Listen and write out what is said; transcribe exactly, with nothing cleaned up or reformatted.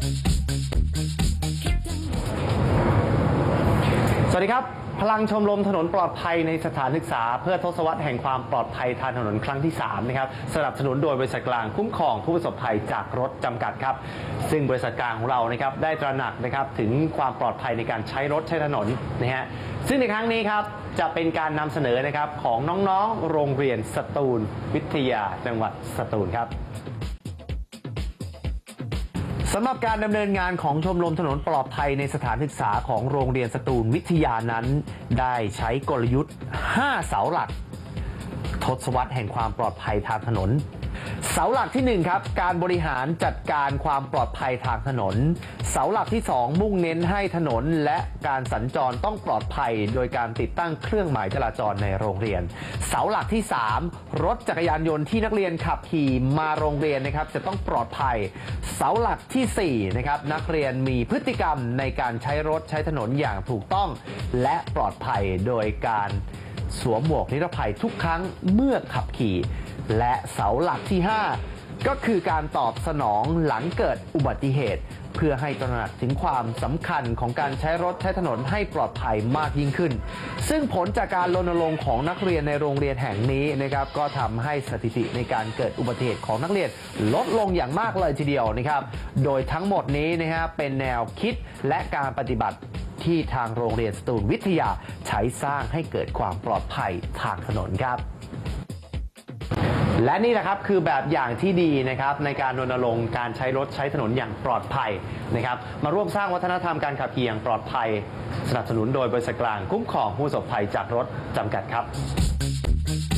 สวัสดีครับพลังชมรมถนนปลอดภัยในสถานศึกษาเพื่อทศวรรษแห่งความปลอดภัยทางถนนครั้งที่สามนะครับสนับสนุนโดยบริษัทกลางคุ้มครองผู้ประสบภัยจากรถจำกัดครับซึ่งบริษัทกลางของเรานะครับได้ตระหนักนะครับถึงความปลอดภัยในการใช้รถใช้ถนนนะฮะซึ่งในครั้งนี้ครับจะเป็นการนำเสนอนะครับของน้องๆโรงเรียนสตูลวิทยาจังหวัดสตูลครับสำหรับการดำเนินงานของชมรมถนนปลอดภัยในสถานศึกษาของโรงเรียนสตูลวิทยานั้นได้ใช้กลยุทธ์ห้าเสาหลักทศวรรษแห่งความปลอดภัยทางถนนเสาหลักที่หนึ่งครับการบริหารจัดการความปลอดภัยทางถนนเสาหลักที่สองมุ่งเน้นให้ถนนและการสัญจรต้องปลอดภัยโดยการติดตั้งเครื่องหมายจราจรในโรงเรียนเสาหลักที่สามรถจักรยานยนต์ที่นักเรียนขับขี่มาโรงเรียนนะครับจะต้องปลอดภัยเสาหลักที่สี่นะครับนักเรียนมีพฤติกรรมในการใช้รถใช้ถนนอย่างถูกต้องและปลอดภัยโดยการสวมหมวกนิรภัยทุกครั้งเมื่อขับขี่และเสาหลักที่ห้าก็คือการตอบสนองหลังเกิดอุบัติเหตุเพื่อให้ตระหนักถึงความสำคัญของการใช้รถใช้ถนนให้ปลอดภัยมากยิ่งขึ้นซึ่งผลจากการรณรงค์ของนักเรียนในโรงเรียนแห่งนี้นะครับก็ทำให้สถิติในการเกิดอุบัติเหตุของนักเรียนลดลงอย่างมากเลยทีเดียวนะครับโดยทั้งหมดนี้นะฮะเป็นแนวคิดและการปฏิบัติที่ทางโรงเรียนสตูลวิทยาใช้สร้างให้เกิดความปลอดภัยทางถนนครับและนี่แหละครับคือแบบอย่างที่ดีนะครับในการรณรงค์การใช้รถใช้ถนนอย่างปลอดภัยนะครับมาร่วมสร้างวัฒนธรรมการขับขี่อย่างปลอดภัยสนับสนุนโดยบริษัทกลางคุ้มครองผู้ประสบภัยจากรถจำกัดครับ